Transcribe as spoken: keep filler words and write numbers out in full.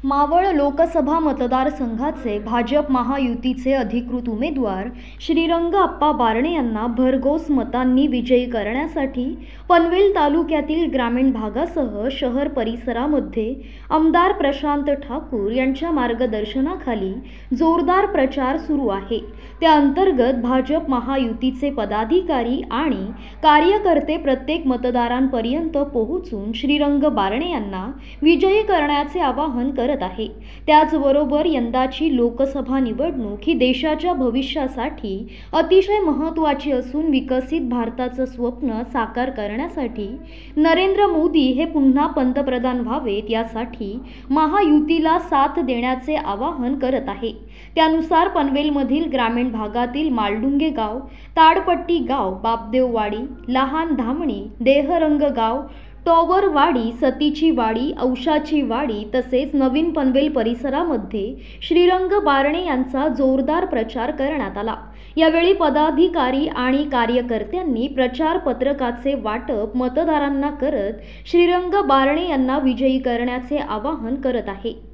मावळ लोकसभा मतदारसंघाचे भाजप महायुतीचे अधिकृत उमेदवार श्रीरंग अप्पा बारणे यांना भरघोस मतांनी विजयी करण्यासाठी पनवेल तालुक्यातील ग्रामीण भागासह शहर परिसरामध्ये आमदार प्रशांत ठाकूर यांच्या मार्गदर्शनाखाली जोरदार प्रचार सुरू आहे। त्या अंतर्गत भाजप महायुतीचे पदाधिकारी आणि कार्यकर्ते प्रत्येक मतदारांपर्यंत पोहोचून श्रीरंग बारणे यांना विजयी करण्याचे आवाहन करत आहे। त्याचबरोबर यंदाची लोकसभा निवडणूक ही देशाच्या भविष्यासाठी अतिशय महत्त्वाची असून विकसित भारताचं स्वप्न साकार करण्यासाठी नरेंद्र मोदी हे पुन्हा पंतप्रधान व्हावेत यासाठी महायुतीला साथ देण्याचे आवाहन करत आहे। त्यानुसार पनवेलमधील ग्रामीण भागातील मालडुंगे गाव, ताडपट्टी गाव, बापदेववाडी, लहान धामणी, देहरंग गाव, टॉवरवाडी, सतीची वाडी, औशाची वाडी तसेच नवीन पनवेल परिसरामध्ये श्रीरंग बारणे यांचा जोरदार प्रचार करण्यात आला। यावेळी पदाधिकारी आणि कार्यकर्त्यांनी प्रचार पत्रकाचे वाटप मतदारांना करत श्रीरंग बारणे यांना विजयी करण्याचे आवाहन करत आहे।